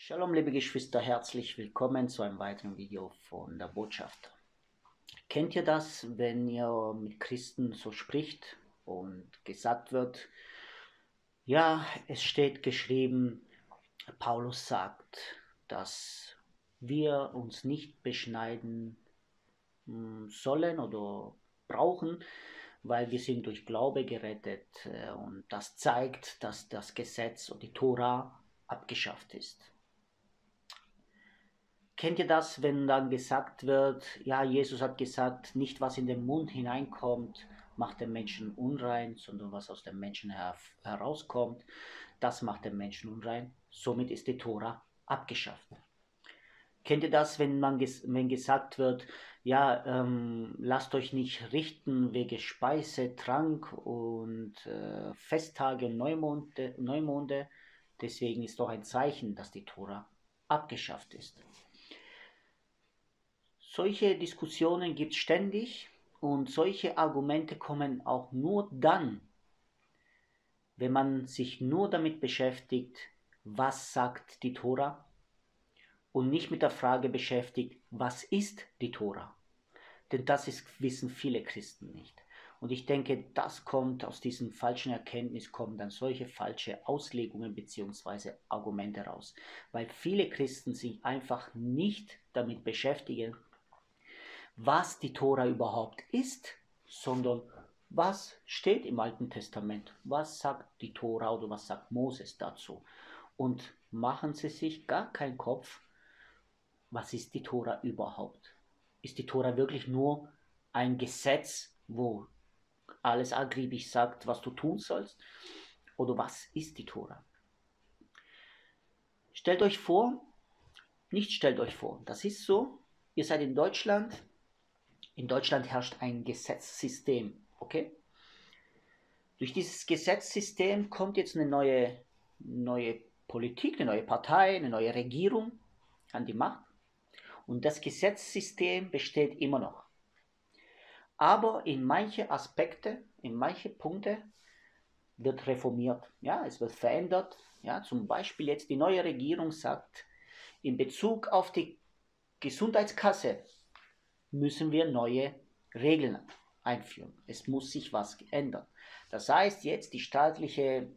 Shalom, liebe Geschwister, herzlich willkommen zu einem weiteren Video von der Botschafter. Kennt ihr das, wenn ihr mit Christen so spricht und gesagt wird, ja, es steht geschrieben, Paulus sagt, dass wir uns nicht beschneiden sollen oder brauchen, weil wir sind durch Glaube gerettet und das zeigt, dass das Gesetz und die Tora abgeschafft ist. Kennt ihr das, wenn dann gesagt wird, ja, Jesus hat gesagt, nicht was in den Mund hineinkommt, macht den Menschen unrein, sondern was aus dem Menschen herauskommt, das macht den Menschen unrein. Somit ist die Tora abgeschafft. Kennt ihr das, wenn gesagt wird, ja, lasst euch nicht richten wegen Speise, Trank und Festtage und Neumonde. Deswegen ist doch ein Zeichen, dass die Tora abgeschafft ist. Solche Diskussionen gibt es ständig und solche Argumente kommen auch nur dann, wenn man sich nur damit beschäftigt, was sagt die Tora und nicht mit der Frage beschäftigt, was ist die Tora? Denn wissen viele Christen nicht. Und ich denke, das kommt aus diesen falschen Erkenntnissen, kommen dann solche falsche Auslegungen bzw. Argumente raus. Weil viele Christen sich einfach nicht damit beschäftigen, was die Tora überhaupt ist, sondern was steht im Alten Testament, was sagt die Tora oder was sagt Moses dazu. Und machen sie sich gar keinen Kopf, was ist die Tora überhaupt? Ist die Tora wirklich nur ein Gesetz, wo alles akribisch sagt, was du tun sollst? Oder was ist die Tora? Stellt euch vor, das ist so, ihr seid in Deutschland herrscht ein Gesetzessystem, okay? Durch dieses Gesetzessystem kommt jetzt eine neue Politik, eine neue Partei, eine neue Regierung an die Macht. Und das Gesetzessystem besteht immer noch. Aber in manche Aspekte, in manche Punkte wird reformiert. Ja, es wird verändert. Ja, zum Beispiel jetzt die neue Regierung sagt, in Bezug auf die Gesundheitskasse müssen wir neue Regeln einführen. Es muss sich was ändern. Das heißt, jetzt die staatliche,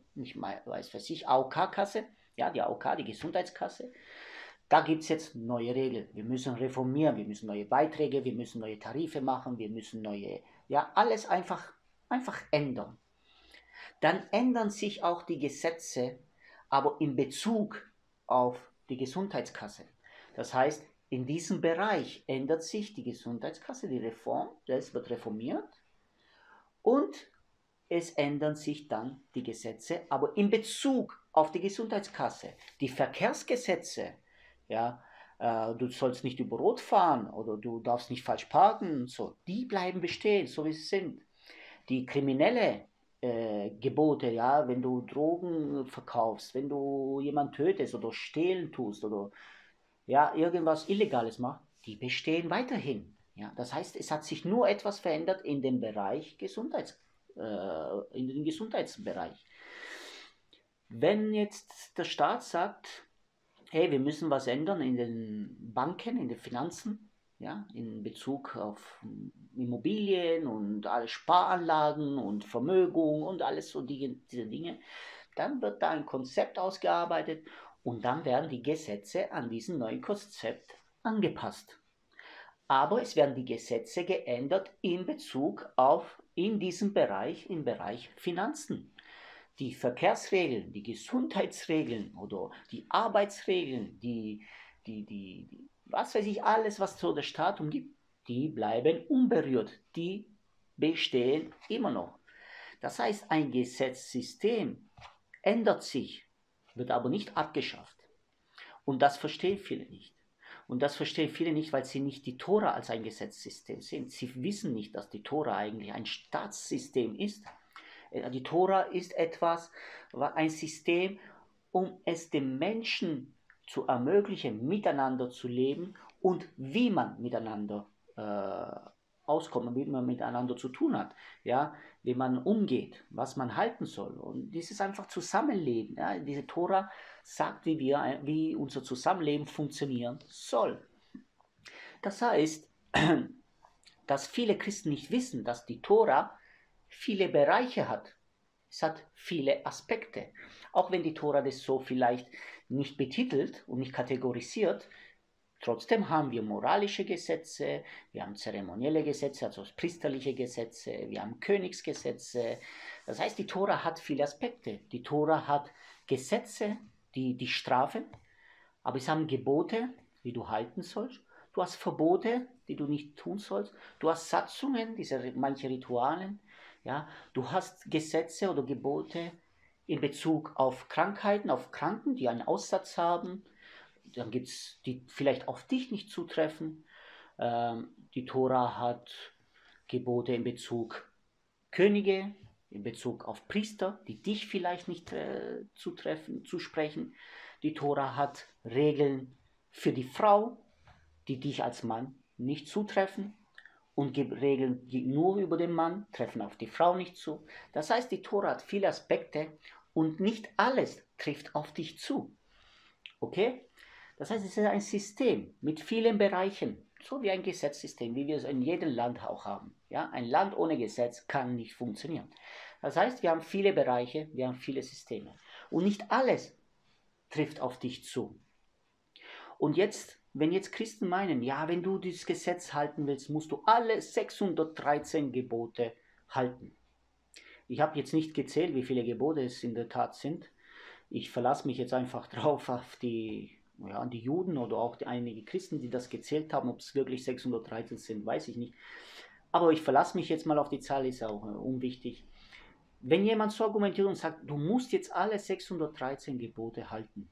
AOK-Kasse, ja, die AOK, die Gesundheitskasse, da gibt es jetzt neue Regeln. Wir müssen reformieren, wir müssen neue Beiträge, wir müssen neue Tarife machen, wir müssen alles einfach ändern. Dann ändern sich auch die Gesetze, aber in Bezug auf die Gesundheitskasse. Das heißt, in diesem Bereich ändert sich die Gesundheitskasse, die Reform, das wird reformiert und es ändern sich dann die Gesetze, aber in Bezug auf die Gesundheitskasse. Die Verkehrsgesetze, ja, du sollst nicht über Rot fahren oder du darfst nicht falsch parken und so, die bleiben bestehen, so wie sie sind. Die kriminelle Gebote, ja, wenn du Drogen verkaufst, wenn du jemanden tötest oder stehlen tust oder ja, irgendwas Illegales macht, die bestehen weiterhin. Ja, das heißt, es hat sich nur etwas verändert in dem Bereich in den Gesundheitsbereich. Wenn jetzt der Staat sagt, hey, wir müssen was ändern in den Banken, in den Finanzen, ja, in Bezug auf Immobilien und alle Sparanlagen und Vermögen und alles so diese Dinge, dann wird da ein Konzept ausgearbeitet und dann werden die Gesetze an diesem neuen Konzept angepasst. Aber es werden die Gesetze geändert in Bezug auf in diesem Bereich, im Bereich Finanzen. Die Verkehrsregeln, die Gesundheitsregeln oder die Arbeitsregeln, was weiß ich, alles, was so der Staat umgibt, die bleiben unberührt, die bestehen immer noch. Das heißt, ein Gesetzessystem ändert sich, wird aber nicht abgeschafft. Und das verstehen viele nicht. Und das verstehen viele nicht, weil sie nicht die Tora als ein Gesetzessystem sehen. Sie wissen nicht, dass die Tora eigentlich ein Staatssystem ist. Die Tora ist ein System, um es dem Menschen zu ermöglichen, miteinander zu leben und wie man miteinander auskommt, wie man miteinander zu tun hat. Ja, wie man umgeht, was man halten soll. Und dieses einfach Zusammenleben. Ja? Diese Tora sagt, wie unser Zusammenleben funktionieren soll. Das heißt, dass viele Christen nicht wissen, dass die Tora viele Bereiche hat. Es hat viele Aspekte. Auch wenn die Tora das so vielleicht nicht betitelt und nicht kategorisiert, trotzdem haben wir moralische Gesetze, wir haben zeremonielle Gesetze, also priesterliche Gesetze, wir haben Königsgesetze. Das heißt, die Tora hat viele Aspekte. Die Tora hat Gesetze, die strafen, aber es haben Gebote, die du halten sollst. Du hast Verbote, die du nicht tun sollst. Du hast Satzungen, manche Ritualen. Ja? Du hast Gesetze oder Gebote in Bezug auf Krankheiten, auf Kranken, die einen Aussatz haben. Dann gibt es die vielleicht auf dich nicht zutreffen. Die Tora hat Gebote in Bezug Könige, in Bezug auf Priester, die dich vielleicht nicht zusprechen. Die Tora hat Regeln für die Frau, die dich als Mann nicht zutreffen. Und Regeln, die nur über den Mann treffen auf die Frau nicht zu. Das heißt, die Tora hat viele Aspekte und nicht alles trifft auf dich zu. Okay? Das heißt, es ist ein System mit vielen Bereichen, so wie ein Gesetzssystem, wie wir es in jedem Land auch haben. Ja? Ein Land ohne Gesetz kann nicht funktionieren. Das heißt, wir haben viele Bereiche, wir haben viele Systeme. Und nicht alles trifft auf dich zu. Und jetzt, wenn jetzt Christen meinen, ja, wenn du dieses Gesetz halten willst, musst du alle 613 Gebote halten. Ich habe jetzt nicht gezählt, wie viele Gebote es in der Tat sind. Ich verlasse mich jetzt einfach drauf auf die Juden oder auch einige Christen, die das gezählt haben. Ob es wirklich 613 sind, weiß ich nicht. Aber ich verlasse mich jetzt mal auf die Zahl, ist auch unwichtig. Wenn jemand so argumentiert und sagt, du musst jetzt alle 613 Gebote halten,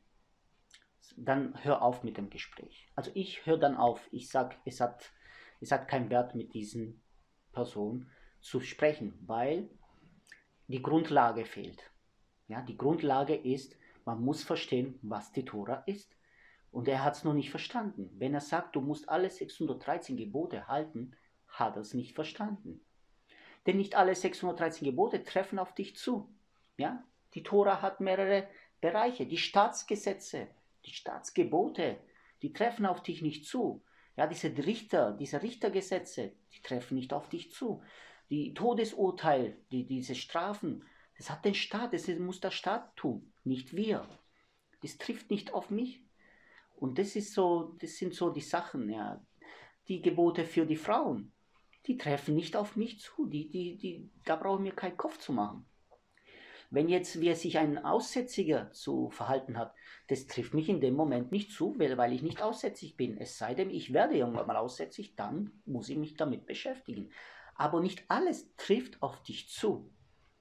dann hör auf mit dem Gespräch. Also ich höre dann auf. Ich sage, es hat keinen Wert, mit diesen Personen zu sprechen, weil die Grundlage fehlt. Ja, die Grundlage ist, man muss verstehen, was die Tora ist. Und er hat es noch nicht verstanden. Wenn er sagt, du musst alle 613 Gebote halten, hat er es nicht verstanden. Denn nicht alle 613 Gebote treffen auf dich zu. Ja? Die Tora hat mehrere Bereiche. Die Staatsgesetze, die Staatsgebote, die treffen auf dich nicht zu. Ja, diese Richtergesetze, die treffen nicht auf dich zu. Die Todesurteile, diese Strafen, das hat den Staat, das muss der Staat tun, nicht wir. Das trifft nicht auf mich. Und das sind so die Sachen, ja. Die Gebote für die Frauen, die treffen nicht auf mich zu. Da brauche ich mir keinen Kopf zu machen. Wenn jetzt wie sich ein Aussätziger zu verhalten hat, das trifft mich in dem Moment nicht zu, weil ich nicht aussätzig bin. Es sei denn, ich werde irgendwann mal aussätzig, dann muss ich mich damit beschäftigen. Aber nicht alles trifft auf dich zu.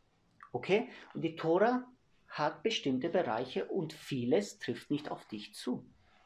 Okay? Und die Tora hat bestimmte Bereiche und vieles trifft nicht auf dich zu.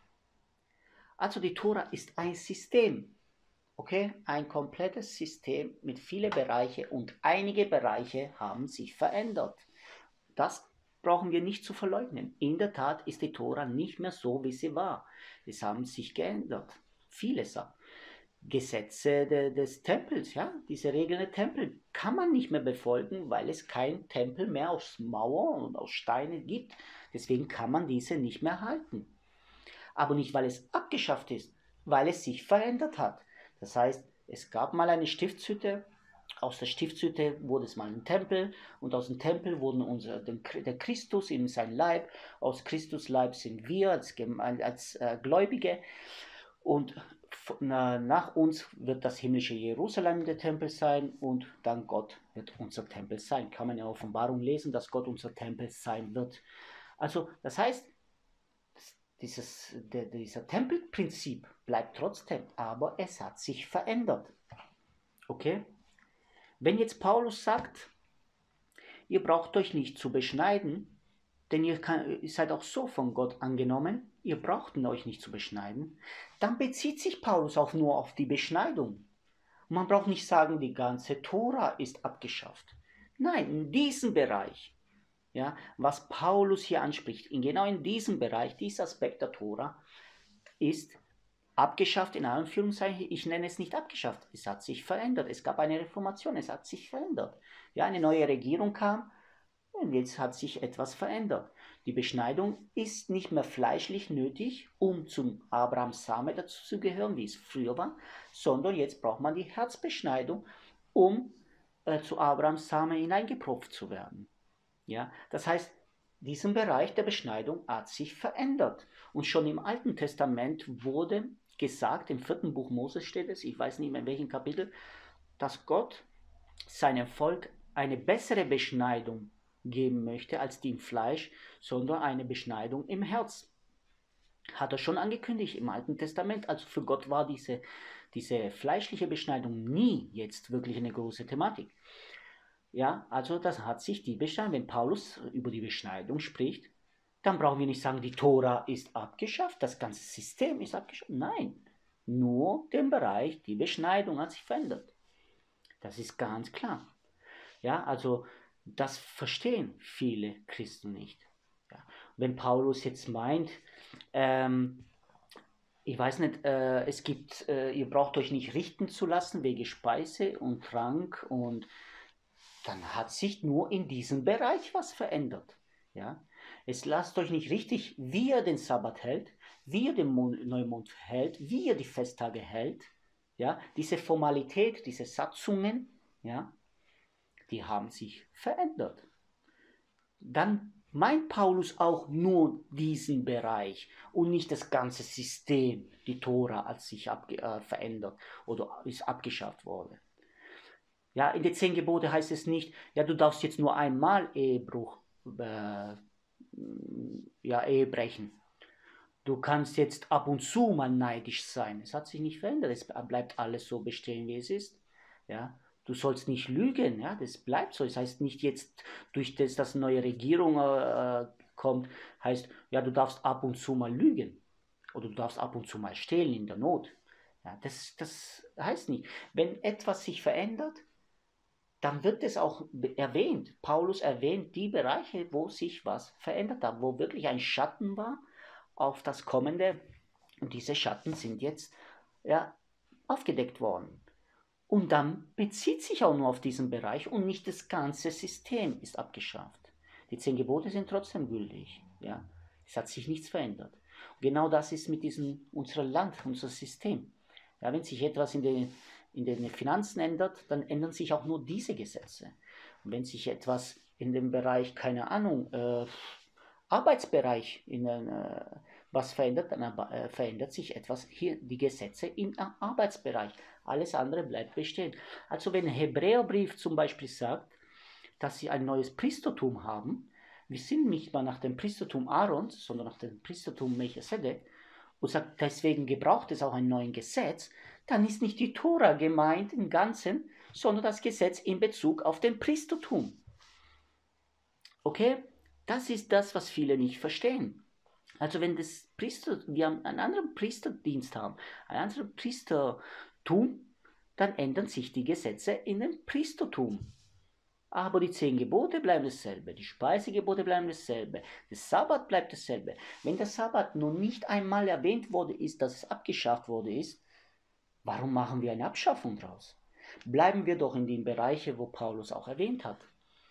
Also die Tora ist ein System. Okay? Ein komplettes System mit vielen Bereichen und einige Bereiche haben sich verändert. Das brauchen wir nicht zu verleugnen. In der Tat ist die Tora nicht mehr so, wie sie war. Es haben sich geändert. Viele Sachen. Gesetze des Tempels, ja, diese Regeln der Tempel kann man nicht mehr befolgen, weil es kein Tempel mehr aus Mauern und aus Steinen gibt. Deswegen kann man diese nicht mehr halten. Aber nicht, weil es abgeschafft ist, weil es sich verändert hat. Das heißt, es gab mal eine Stiftshütte, aus der Stiftshütte wurde es mal ein Tempel und aus dem Tempel wurden der Christus in sein Leib, aus Christus Leib sind wir als Gläubige und nach uns wird das himmlische Jerusalem der Tempel sein und dann Gott wird unser Tempel sein. Kann man in der Offenbarung lesen, dass Gott unser Tempel sein wird. Also das heißt, dieser Tempelprinzip bleibt trotzdem, aber es hat sich verändert. Okay? Wenn jetzt Paulus sagt, ihr braucht euch nicht zu beschneiden, denn ihr seid auch so von Gott angenommen, ihr braucht euch nicht zu beschneiden, dann bezieht sich Paulus auch nur auf die Beschneidung. Und man braucht nicht sagen, die ganze Tora ist abgeschafft. Nein, in diesem Bereich, ja, was Paulus hier anspricht, genau in diesem Bereich, dieser Aspekt der Tora, ist abgeschafft, in Anführungszeichen, ich nenne es nicht abgeschafft, es hat sich verändert. Es gab eine Reformation, es hat sich verändert. Ja, eine neue Regierung kam und jetzt hat sich etwas verändert. Die Beschneidung ist nicht mehr fleischlich nötig, um zum Abrahams Same dazu zu gehören, wie es früher war, sondern jetzt braucht man die Herzbeschneidung, um zu Abrahams Same hineingepropft zu werden. Ja, das heißt, diesen Bereich der Beschneidung hat sich verändert. Und schon im Alten Testament wurde gesagt, im 4. Buch Moses steht es, ich weiß nicht mehr in welchem Kapitel, dass Gott seinem Volk eine bessere Beschneidung geben möchte als die im Fleisch, sondern eine Beschneidung im Herz. Hat er schon angekündigt im Alten Testament. Also für Gott war diese fleischliche Beschneidung nie jetzt wirklich eine große Thematik. Ja, also das hat sich die Beschneidung, wenn Paulus über die Beschneidung spricht, dann brauchen wir nicht sagen, die Tora ist abgeschafft, das ganze System ist abgeschafft. Nein, nur den Bereich, die Beschneidung hat sich verändert. Das ist ganz klar. Ja, also das verstehen viele Christen nicht. Ja, wenn Paulus jetzt meint, ich weiß nicht, es gibt, ihr braucht euch nicht richten zu lassen wegen Speise und Trank, und dann hat sich nur in diesem Bereich was verändert. Ja? Es lasst euch nicht richtig, wie ihr den Sabbat hält, wie ihr den Neumond hält, wie ihr die Festtage hält. Ja? Diese Formalität, diese Satzungen, ja, die haben sich verändert. Dann meint Paulus auch nur diesen Bereich und nicht das ganze System, die Tora, als sich verändert oder ist abgeschafft worden. Ja, in den 10 Gebote heißt es nicht, ja, du darfst jetzt nur einmal Ehe brechen. Du kannst jetzt ab und zu mal neidisch sein. Es hat sich nicht verändert. Es bleibt alles so bestehen, wie es ist. Ja, du sollst nicht lügen. Ja, das bleibt so. Das heißt nicht jetzt, durch das, dass eine neue Regierung kommt, heißt, ja, du darfst ab und zu mal lügen. Oder du darfst ab und zu mal stehlen in der Not. Ja, das heißt nicht. Wenn etwas sich verändert, dann wird es auch erwähnt. Paulus erwähnt die Bereiche, wo sich was verändert hat, wo wirklich ein Schatten war auf das Kommende. Und diese Schatten sind jetzt ja, aufgedeckt worden. Und dann bezieht sich auch nur auf diesen Bereich und nicht das ganze System ist abgeschafft. Die 10 Gebote sind trotzdem gültig. Ja? Es hat sich nichts verändert. Und genau das ist mit unserem Land, unser System. Ja, wenn sich etwas in den Finanzen ändert, dann ändern sich auch nur diese Gesetze. Und wenn sich etwas in dem Bereich, keine Ahnung, Arbeitsbereich was verändert, dann verändert sich etwas hier, die Gesetze im Arbeitsbereich. Alles andere bleibt bestehen. Also wenn Hebräerbrief zum Beispiel sagt, dass sie ein neues Priestertum haben, wir sind nicht mal nach dem Priestertum Aarons, sondern nach dem Priestertum Melchisedek, und sagt, deswegen gebraucht es auch ein neues Gesetz, dann ist nicht die Tora gemeint im Ganzen, sondern das Gesetz in Bezug auf den Priestertum. Okay? Das ist das, was viele nicht verstehen. Also wenn wir einen anderen Priesterdienst haben, ein anderes Priestertum, dann ändern sich die Gesetze in dem Priestertum. Aber die 10 Gebote bleiben dasselbe, die Speisegebote bleiben dasselbe, der Sabbat bleibt dasselbe. Wenn der Sabbat nur nicht einmal erwähnt wurde, dass es abgeschafft wurde ist, warum machen wir eine Abschaffung draus? Bleiben wir doch in den Bereichen, wo Paulus auch erwähnt hat.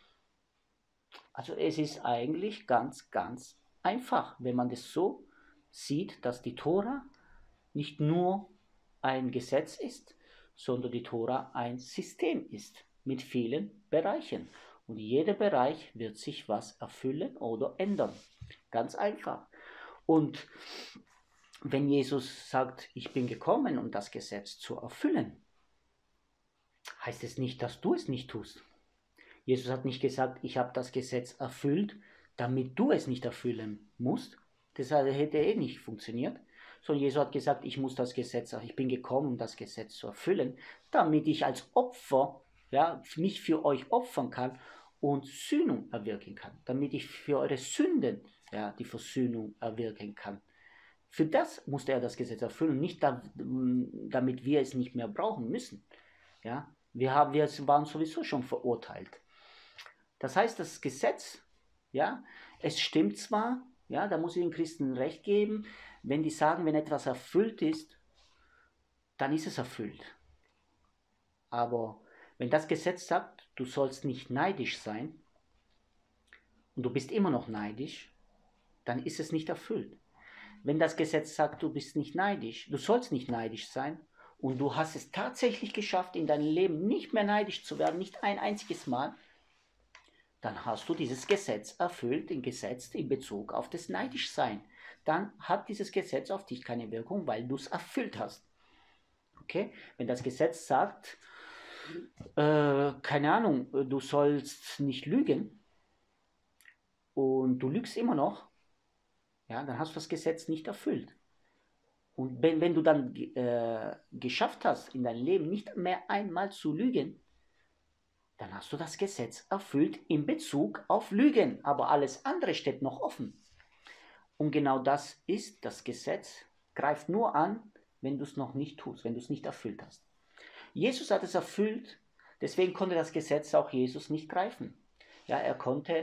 Also es ist eigentlich ganz, ganz einfach, wenn man das so sieht, dass die Tora nicht nur ein Gesetz ist, sondern die Tora ein System ist mit vielen Bereichen. Und jeder Bereich wird sich was erfüllen oder ändern. Ganz einfach. Und wenn Jesus sagt, ich bin gekommen, um das Gesetz zu erfüllen, heißt es nicht, dass du es nicht tust. Jesus hat nicht gesagt, ich habe das Gesetz erfüllt, damit du es nicht erfüllen musst. Das hätte nicht funktioniert. Sondern Jesus hat gesagt, ich muss das Gesetz, ich bin gekommen, um das Gesetz zu erfüllen, damit ich als Opfer, ja, mich für euch opfern kann und Sühnung erwirken kann. Damit ich für eure Sünden, ja, die Versöhnung erwirken kann. Für das musste er das Gesetz erfüllen, nicht damit wir es nicht mehr brauchen müssen. Ja, wir waren sowieso schon verurteilt. Das heißt, das Gesetz, ja, es stimmt zwar, ja, da muss ich den Christen recht geben, wenn die sagen, wenn etwas erfüllt ist, dann ist es erfüllt. Aber wenn das Gesetz sagt, du sollst nicht neidisch sein und du bist immer noch neidisch, dann ist es nicht erfüllt. Wenn das Gesetz sagt, du bist nicht neidisch, du sollst nicht neidisch sein und du hast es tatsächlich geschafft, in deinem Leben nicht mehr neidisch zu werden, nicht ein einziges Mal, dann hast du dieses Gesetz erfüllt, den Gesetz in Bezug auf das Neidischsein. Dann hat dieses Gesetz auf dich keine Wirkung, weil du es erfüllt hast. Okay? Wenn das Gesetz sagt, keine Ahnung, du sollst nicht lügen und du lügst immer noch, ja, dann hast du das Gesetz nicht erfüllt. Und wenn du dann geschafft hast, in deinem Leben nicht mehr einmal zu lügen, dann hast du das Gesetz erfüllt in Bezug auf Lügen. Aber alles andere steht noch offen. Und genau das ist das Gesetz, greift nur an, wenn du es noch nicht tust, wenn du es nicht erfüllt hast. Jesus hat es erfüllt, deswegen konnte das Gesetz auch Jesus nicht greifen. Ja, er konnte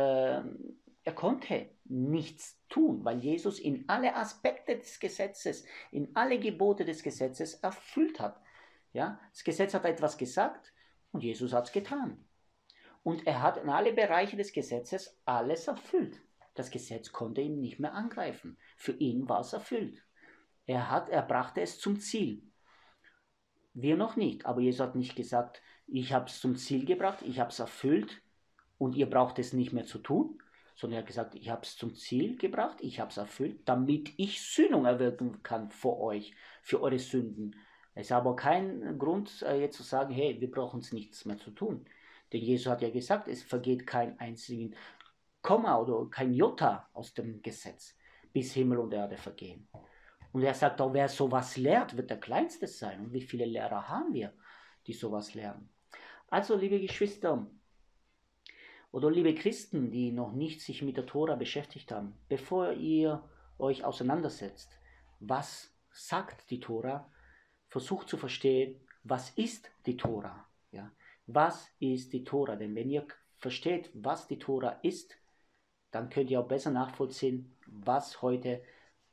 nichts tun, weil Jesus in alle Aspekte des Gesetzes, in alle Gebote des Gesetzes erfüllt hat. Ja, das Gesetz hat etwas gesagt und Jesus hat es getan. Und er hat in alle Bereiche des Gesetzes alles erfüllt. Das Gesetz konnte ihn nicht mehr angreifen. Für ihn war es erfüllt. Er brachte es zum Ziel. Wir noch nicht, aber Jesus hat nicht gesagt, ich habe es zum Ziel gebracht, ich habe es erfüllt und ihr braucht es nicht mehr zu tun, sondern er hat gesagt, ich habe es zum Ziel gebracht, ich habe es erfüllt, damit ich Sühnung erwirken kann vor euch, für eure Sünden. Es ist aber kein Grund, jetzt zu sagen, hey, wir brauchen es nichts mehr zu tun. Denn Jesus hat ja gesagt, es vergeht kein einzigen Komma oder kein Jota aus dem Gesetz, bis Himmel und Erde vergehen. Und er sagt auch, wer sowas lehrt, wird der Kleinste sein. Und wie viele Lehrer haben wir, die sowas lernen? Also, liebe Geschwister oder liebe Christen, die noch nicht sich mit der Tora beschäftigt haben, bevor ihr euch auseinandersetzt, was sagt die Tora, versucht zu verstehen, was ist die Tora? Ja? Was ist die Tora? Denn wenn ihr versteht, was die Tora ist, dann könnt ihr auch besser nachvollziehen, was heute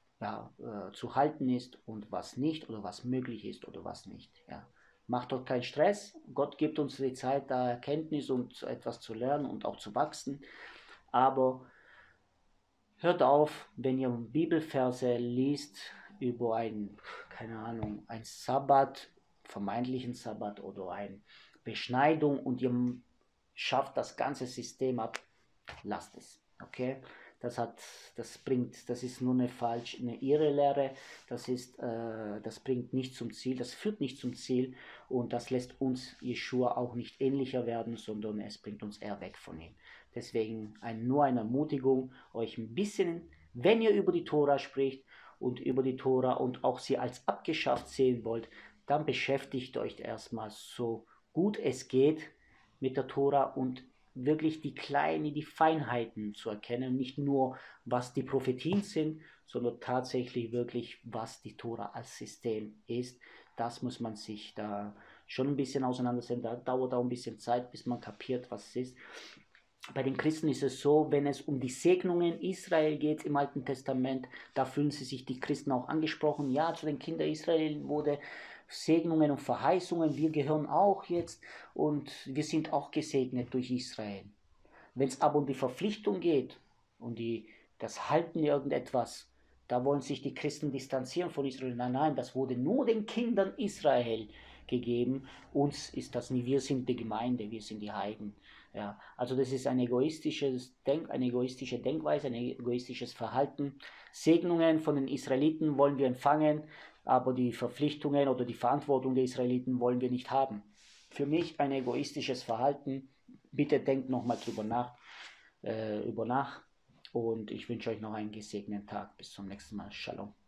zu halten ist und was nicht oder was möglich ist oder was nicht. Ja. Macht dort keinen Stress. Gott gibt uns die Zeit, da Erkenntnis und etwas zu lernen und auch zu wachsen. Aber hört auf, wenn ihr Bibelverse liest über ein Sabbat, vermeintlichen Sabbat oder eine Beschneidung und ihr schafft das ganze System ab, lasst es. Okay? Das ist nur eine Irrlehre, das bringt nicht zum Ziel, das führt nicht zum Ziel und das lässt uns Jeschua auch nicht ähnlicher werden, sondern es bringt uns eher weg von ihm. Deswegen nur eine Ermutigung, euch ein bisschen, wenn ihr über die Tora spricht und über die Tora und auch sie als abgeschafft sehen wollt, dann beschäftigt euch erstmal so gut es geht mit der Tora und wirklich die Feinheiten zu erkennen, nicht nur was die Prophetien sind, sondern tatsächlich wirklich, was die Tora als System ist. Das muss man sich da schon ein bisschen auseinandersetzen. Da dauert auch ein bisschen Zeit, bis man kapiert, was es ist. Bei den Christen ist es so, wenn es um die Segnungen Israel geht im Alten Testament, da fühlen sich die Christen auch angesprochen. Ja, zu den Kindern Israel wurde Segnungen und Verheißungen, wir gehören auch jetzt und wir sind auch gesegnet durch Israel. Wenn es aber um die Verpflichtung geht und das Halten irgendetwas, da wollen sich die Christen distanzieren von Israel. Nein, das wurde nur den Kindern Israel gegeben. Uns ist das nie, wir sind die Gemeinde, wir sind die Heiden. Ja, also das ist eine egoistische Denkweise, ein egoistisches Verhalten. Segnungen von den Israeliten wollen wir empfangen, aber die Verpflichtungen oder die Verantwortung der Israeliten wollen wir nicht haben. Für mich ein egoistisches Verhalten. Bitte denkt nochmal drüber nach und ich wünsche euch noch einen gesegneten Tag. Bis zum nächsten Mal. Shalom.